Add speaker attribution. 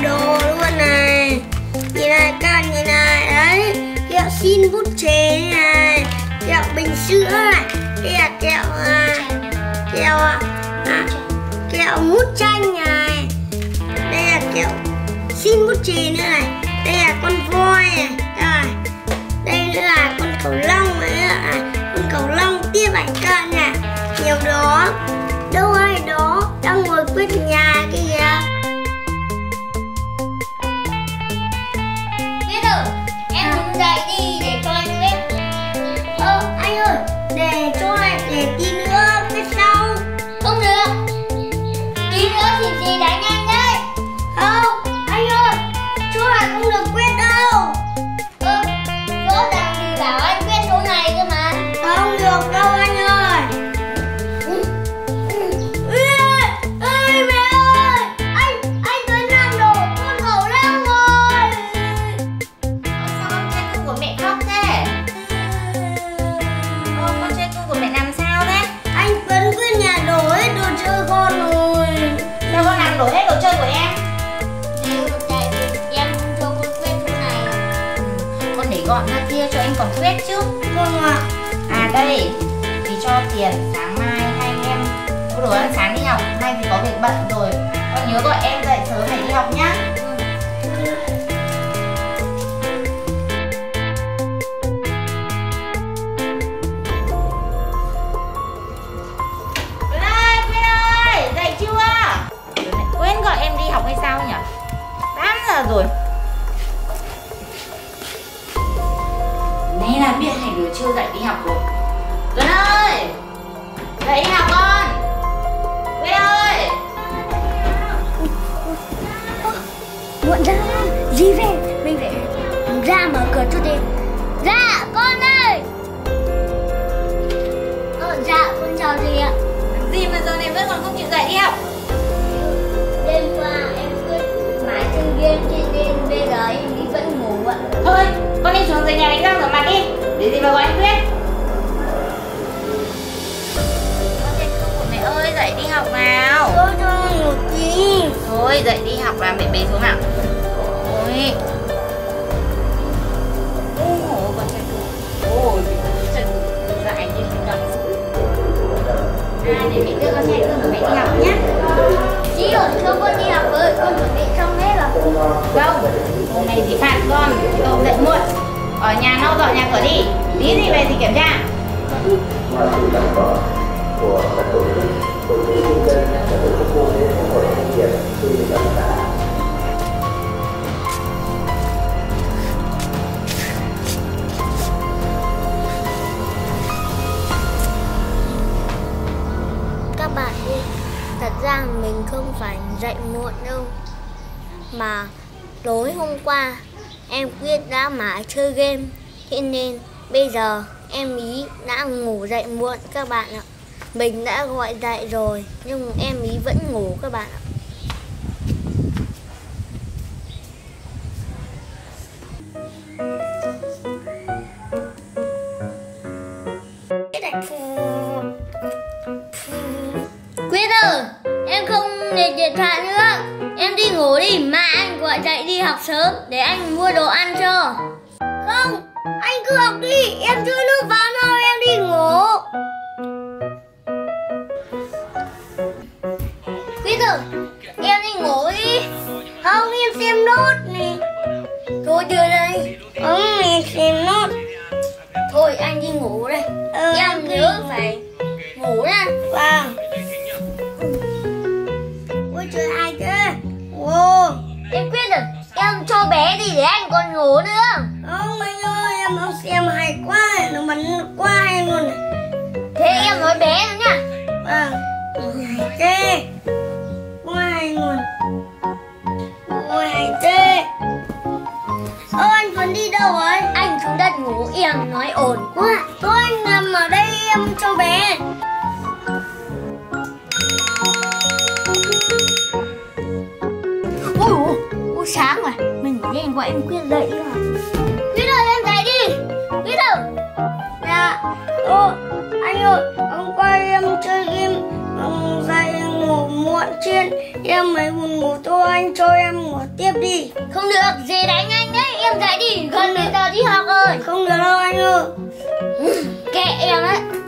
Speaker 1: đồ luôn này. Nhìn này các bạn nhìn này, đấy, kẹo xin bút chè này, kẹo bình sữa này, đây là kẹo mút chanh này, đây là kẹo xin bút chè nữa này, đây là con voi này, đây nữa là con cầu lông này, con cầu lông tiếp này các bạn nè, nhiều đó. Đâu ai đó đang ngồi quét nhà kìa.
Speaker 2: Biết rồi, em đứng dậy đi để cho anh quét.
Speaker 1: Anh ơi, để cho anh để tí nữa quét sau.
Speaker 2: Không được, tí nữa thì gì đánh anh đấy.
Speaker 1: Không, anh ơi, chỗ này không được quét đâu.
Speaker 2: Rõ ràng thì bảo anh quét chỗ này cơ mà.
Speaker 1: Không được đâu anh ơi. Ê mẹ ơi, anh tới làm đổ con cầu lông rồi.
Speaker 2: Sao con trai cưng của mẹ khóc thế? Con trai cưng của mẹ làm sao thế?
Speaker 1: Anh Tuấn quét nhà đổ hết đồ chơi con rồi.
Speaker 2: Sao con làm đổ hết đồ chơi của em? Nếu tại vì em không cho con quét chỗ này. Con để gọn ra kia cho anh còn quét chứ.
Speaker 1: Vâng ạ.
Speaker 2: À đây, thì cho tiền sáng mai hai anh em có đồ ăn sáng đi học. Nay thì có việc bận rồi, con nhớ gọi em dậy sớm để đi học nhá. Quyên ơi, dậy chưa? Quên gọi em đi học hay sao nhỉ? 8 giờ rồi. Này là biết hai đứa chưa dậy đi học rồi. Tuấn ơi, dậy đi học con. Quyên ơi.
Speaker 1: Muộn ra, gì về? Mình phải ra mở cửa cho đi. Ra, con ơi. Dạ, con chào thầy ạ.
Speaker 2: Gì mà giờ này vẫn còn không chịu dậy đi học?
Speaker 1: Đêm qua em quyết mãi chơi game cho nên bây giờ em đi vẫn ngủ ạ.
Speaker 2: Thôi, con đi xuống dưới nhà đánh răng rửa mặt đi. Để gì mà gọi anh Quyết. Con trai cưng của mẹ ơi, dậy đi học nào.
Speaker 1: Tôi cho ngủ tí.
Speaker 2: Thôi, dậy đi học là mẹ bế xuống nào. Ôi. Con trai cưng. Ôi, chân dại như thế nào. Để mẹ đưa con trai cưng của mẹ đi học nhé.
Speaker 1: Chị ơi, cho con đi học ơi, con chuẩn bị xong hết rồi.
Speaker 2: Không, hôm nay thì phạt con, không dậy muộn. Ở nhà lau dọn nhà cửa đi. Tí gì về thì kiểm tra.
Speaker 3: Ngoài sự đảm bảo của các tổ chức kinh doanh và tổ chức mô hình của hội doanh nghiệp trên địa bàn xã.
Speaker 1: Các bạn ơi, thật ra mình không phải dậy muộn đâu. Mà tối hôm qua em Quyết đã mãi chơi game, thế nên bây giờ em ý đã ngủ dậy muộn các bạn ạ. Mình đã gọi dậy rồi nhưng em ý vẫn ngủ các bạn ạ. Quyết ơi, em không để điện thoại nữa. Em đi ngủ đi, mà anh gọi dậy đi học sớm để anh mua đồ ăn cho. Không, anh cứ học đi, em chưa nước vào đâu, em đi ngủ. Quyết ơi, em đi ngủ đi. Không, em xem nốt này. Thôi chưa đây. Không, em xem nốt. Thôi anh đi ngủ đây. Em nhớ phải ngủ nha. Vâng. Ôi trời ai thế? Ồ. Em Quyết rồi, em cho bé đi để anh còn ngủ nữa. Không anh ơi, em không xem hay quá, nó bắn quá hay luôn này. Thế em nói bé nữa nhá. Vâng. Hay thế. Quá hay luôn. Ôi hay thế. Anh Tuấn đi đâu rồi? Anh xuống đất ngủ, em nói ồn quá. Thôi anh nằm ở đây em cho bé. Ôi sáng rồi, mình phải lên gọi em Quyết dậy đi hả? Quyết ơi em dậy đi. Quyết ơi. Dạ. Anh ơi, hôm qua em chơi game dậy ngủ muộn chuyên, em mới buồn ngủ thôi, anh cho em ngủ tiếp đi.
Speaker 2: Không được, dì đánh anh đấy, em dậy đi, gần đến giờ đi học rồi.
Speaker 1: Không được đâu anh ơi.
Speaker 2: Kệ em ấy.